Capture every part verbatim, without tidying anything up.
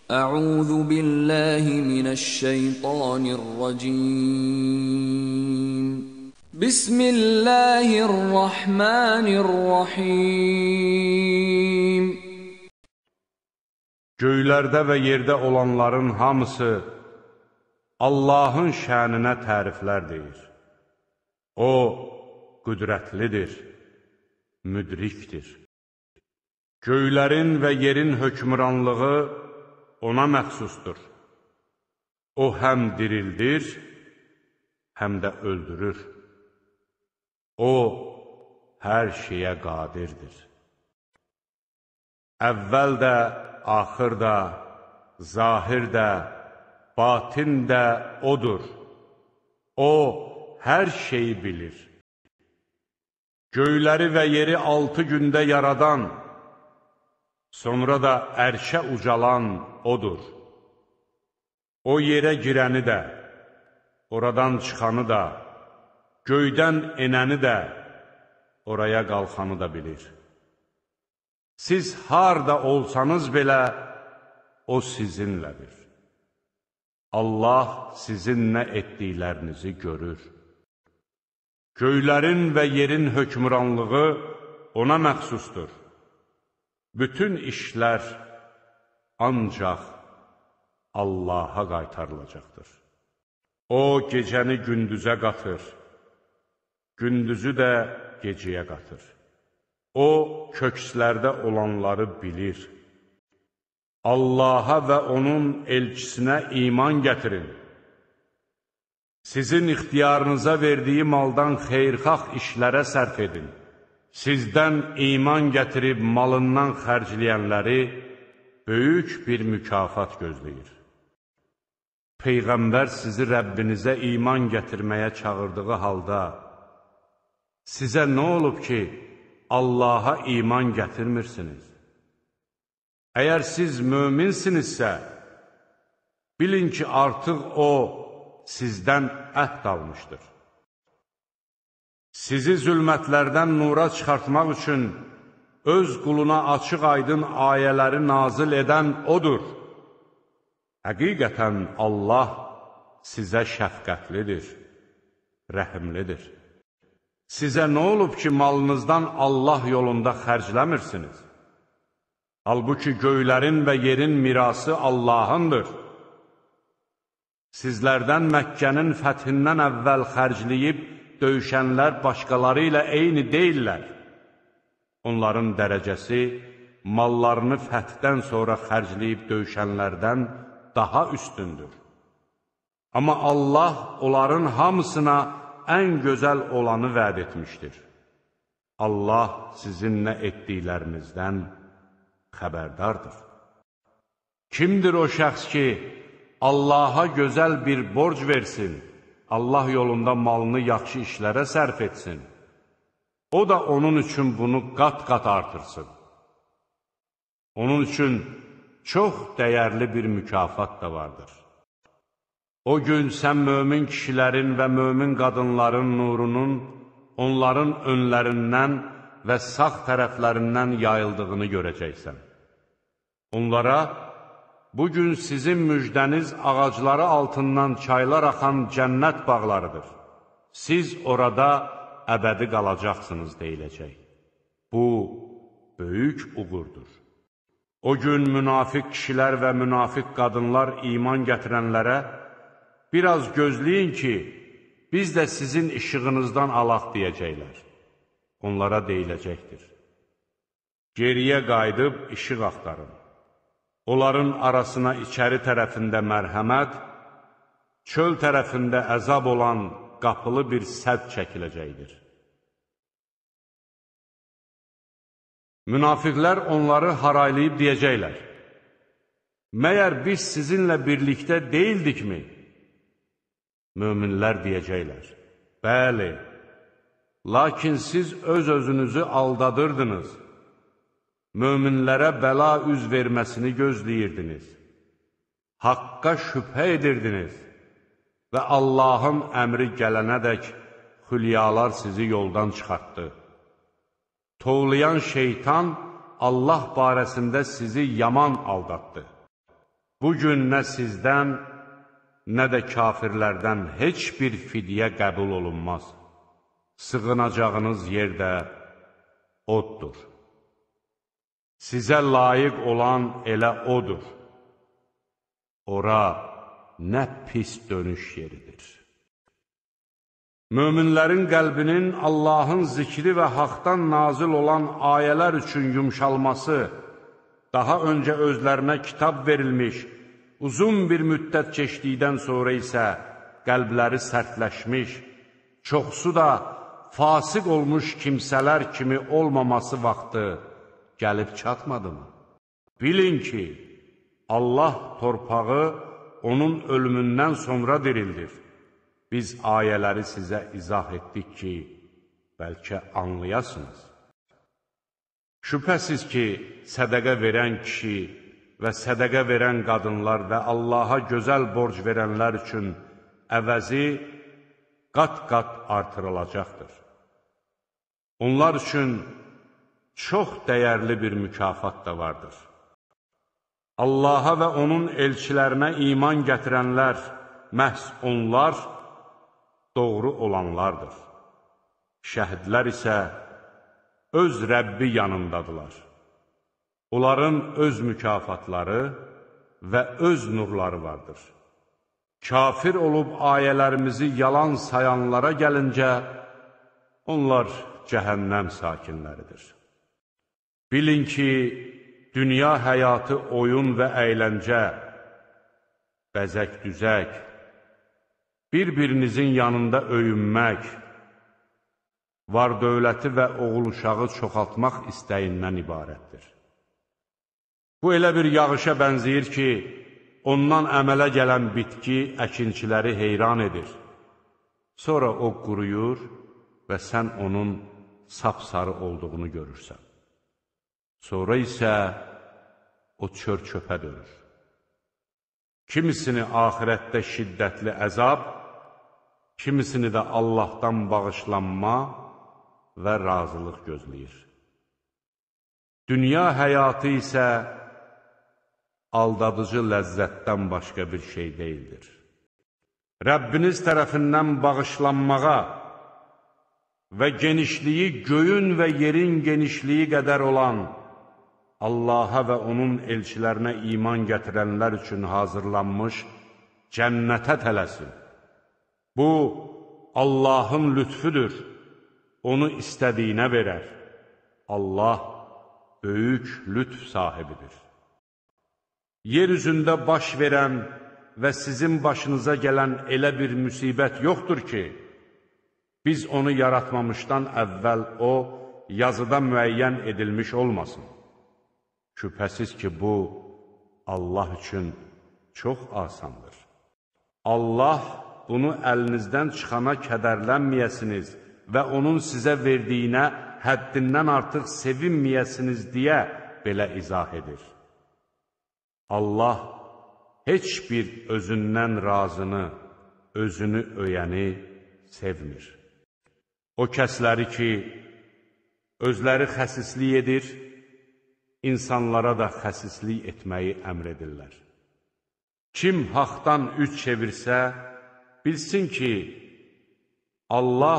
أعوذ بالله من الشيطان الرجيم بسم الله الرحمن الرحيم Göylərdə və yerdə olanların hamısı Allahın şəninə təriflər deyir. O, qüdrətlidir, müdrikdir. Göylərin və yerin hökmranlığı ona məxsusdur. O, həm dirildir, həm də öldürür. O, hər şeyə qadirdir. Əvvəl də, axır da, zahir də, batin də odur. O, hər şeyi bilir. Göyləri və yeri altı gündə yaradan, sonra da ərşə ucalan odur. O, yerə girəni də, oradan çıxanı da, göydən enəni də, oraya qalxanı da bilir. Siz harda olsanız belə, o sizinlədir. Allah sizin nə etdiklərinizi görür. Göylərin və yerin hökmranlığı ona məxsusdur. Bütün işlər ancaq Allaha qaytarılacaqdır. O, gecəni gündüzə qatır, gündüzü də gecəyə qatır. O, kökslərdə olanları bilir. Allaha və onun elçisinə iman gətirin. Sizin ixtiyarınıza verdiyi maldan xeyirxah işlərə sərf edin. Sizdən iman gətirib malından xərcləyənləri böyük bir mükafat gözləyir. Peyğəmbər sizi Rəbbinizə iman gətirməyə çağırdığı halda, sizə nə olub ki, Allaha iman gətirmirsiniz? Əgər siz möminsinizsə, bilin ki, artıq O, sizdən əhd almışdır. Sizi zülmətlərdən nura çıxartmaq üçün öz quluna açıq-aydın ayələri nazil edən O'dur. Həqiqətən Allah sizə şəfqətlidir, rəhimlidir. Sizə nə olub ki, malınızdan Allah yolunda xərcləmirsiniz? Halbuki göylərin və yerin mirası Allahındır. Sizlərdən Məkkənin fəthindən əvvəl xərcləyib döyüşənlər başqaları ilə eyni deyillər. Onların dərəcəsi mallarını fəthdən sonra xərcləyib döyüşənlərdən daha üstündür. Amma Allah onların hamısına ən gözəl olanı vəd etmişdir. Allah sizin nə etdiklərinizdən xəbərdardır. Kimdir o şəxs ki, Allaha gözəl bir borc versin, Allah yolunda malını yaxşı işlərə sərf etsin. O da onun üçün bunu qat-qat artırsın. Onun üçün çox dəyərli bir mükafat da vardır. O gün sən mömin kişilərin və mömin qadınların nurunun onların önlərindən və sağ tərəflərindən yayıldığını görəcəksən. Onlara, bugün sizin müjdəniz ağacları altından çaylar axan cənnət bağlarıdır. Siz orada əbədi qalacaqsınız deyiləcək. Bu, böyük uğurdur. O gün münafiq kişilər və münafiq qadınlar iman gətirənlərə, biraz gözləyin ki, biz də sizin işığınızdan alaq deyəcəklər. Onlara deyiləcəkdir. Geriyə qayıdıb işıq axtarın. Onların arasına içəri tərəfində mərhəmət, çöl tərəfində əzab olan qapılı bir sədd çəkiləcəkdir. Münafiqlər onları haraylayıb deyəcəklər: Məyər biz sizinlə birlikdə deyildikmi? Möminlər deyəcəklər: Bəli, lakin siz öz-özünüzü aldadırdınız. Möminlərə bəla üz verməsini gözləyirdiniz. Haqqa şübhə edirdiniz və Allahın əmri gələnədək xülyalar sizi yoldan çıxartdı. Tovlayan şeytan Allah barəsində sizi yaman aldatdı. Bugün nə sizdən, nə də kafirlərdən heç bir fidyə qəbul olunmaz. Sığınacağınız yer də oddur. Sizə layiq olan elə odur. Ora nə pis dönüş yeridir. Möminlərin qəlbinin Allahın zikri və haqdan nazil olan ayələr üçün yumşalması, daha öncə özlərinə kitab verilmiş, uzun bir müddət keçdikdən sonra isə qəlbləri sərtləşmiş, çoxsu da fasıq olmuş kimsələr kimi olmaması vaxtı gəlib çatmadımı? Bilin ki, Allah torpağı onun ölümündən sonra dirildir. Biz ayələri sizə izah etdik ki, bəlkə anlayasınız. Şübhəsiz ki, sədəqə verən kişi və sədəqə verən qadınlar və Allaha gözəl borc verənlər üçün əvəzi qat-qat artırılacaqdır. Onlar üçün çox dəyərli bir mükafat da vardır. Allaha və onun elçilərinə iman gətirənlər, məhz onlar doğru olanlardır. Şəhidlər isə öz Rəbbi yanındadılar. Onların öz mükafatları və öz nurları vardır. Kafir olub ayələrimizi yalan sayanlara gəlincə, onlar cəhənnəm sakinləridir. Bilin ki, dünya həyatı oyun və əyləncə, bəzək-düzək, bir-birinizin yanında öyünmək, var-dövləti və oğul-uşağı çoxaltmaq istəyindən ibarətdir. Bu elə bir yağışa bənzəyir ki, ondan əmələ gələn bitki əkinçiləri heyran edir. Sonra o quruyur və sən onun sapsarı olduğunu görürsən. Sonra isə o çör-çöpə dönür. Kimisini axirətdə şiddətli əzab, kimisini də Allahdan bağışlanma və razılıq gözləyir. Dünya həyatı isə aldadıcı ləzzətdən başqa bir şey deyildir. Rəbbiniz tərəfindən bağışlanmağa və genişliyi göyün və yerin genişliyi qədər olan Allaha və onun elçilərinə iman gətirənlər üçün hazırlanmış cənnətə tələsin. Bu, Allahın lütfüdür, onu istədiyinə verər. Allah böyük lütf sahibidir. Yer üzündə baş verən və sizin başınıza gələn elə bir müsibət yoxdur ki, biz onu yaratmamışdan əvvəl o, yazıda müəyyən edilmiş olmasın. Şübhəsiz ki, bu, Allah üçün çox asandır. Allah bunu əlinizdən çıxana kədərlənməyəsiniz və onun sizə verdiyinə həddindən artıq sevinməyəsiniz deyə belə izah edir. Allah heç bir özündən razını, özünü öyəni sevmir. O kəsləri ki, özləri xəsislik edir, insanlara da xəsislik etməyi əmr edirlər. Kim haqdan üz çevirsə, bilsin ki, Allah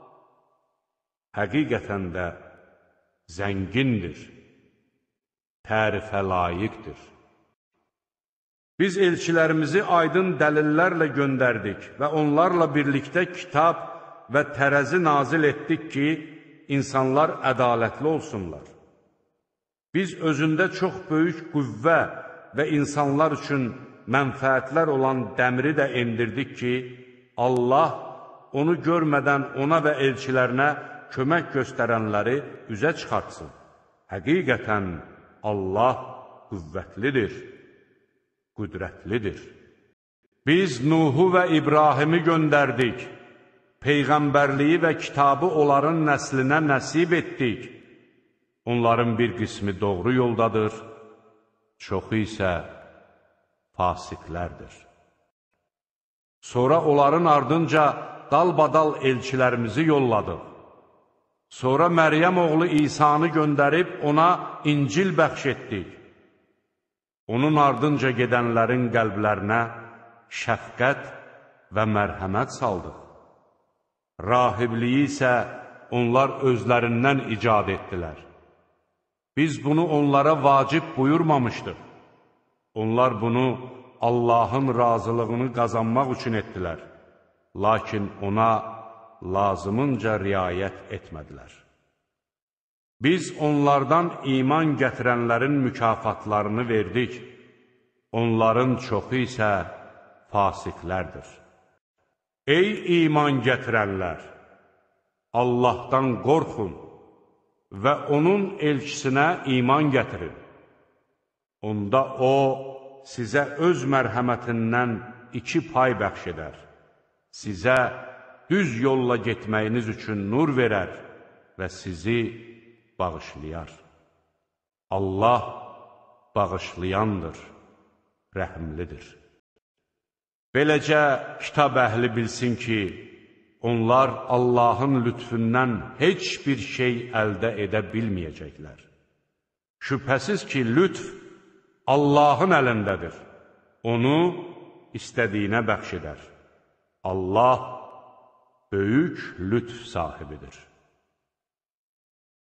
həqiqətən də zəngindir, tərifə layiqdir. Biz elçilərimizi aydın dəlillərlə göndərdik və onlarla birlikdə kitab və tərəzi nazil etdik ki, insanlar ədalətli olsunlar. Biz özündə çox böyük qüvvə və insanlar üçün mənfəətlər olan dəmiri də endirdik ki, Allah onu görmədən ona və elçilərinə kömək göstərənləri üzə çıxartsın. Həqiqətən Allah qüvvətlidir, qüdrətlidir. Biz Nuhu və İbrahimi göndərdik, Peyğəmbərliyi və kitabı onların nəslinə nəsib etdik. Onların bir qismi doğru yoldadır, çoxu isə fasiqlərdir. Sonra onların ardınca dalbadal elçilərimizi yolladıq. Sonra Məryəm oğlu İsanı göndərib ona İncil bəxş etdik. onun ardınca gedənlərin qəlblərinə şəfqət və mərhəmət saldıq. Rahibliyi isə onlar özlərindən icad etdilər. Biz bunu onlara vacib buyurmamışdıq. Onlar bunu Allahın razılığını qazanmaq üçün etdilər. Lakin ona lazımınca riayət etmədilər. Biz onlardan iman gətirənlərin mükafatlarını verdik. Onların çoxu isə fasiqlərdir. Ey iman gətirənlər! Allahdan qorxun və onun elçisinə iman gətirin. Onda o, sizə öz mərhəmətindən iki pay bəxş edər. Sizə düz yolla getməyiniz üçün nur verər və sizi bağışlayar. Allah bağışlayandır, rəhimlidir. Beləcə, kitab əhli bilsin ki, onlar Allahın lütfündən heç bir şey əldə edə bilməyəcəklər. Şübhəsiz ki, lütf Allahın əlindədir. Onu istədiyinə bəxş edər. Allah böyük lütf sahibidir.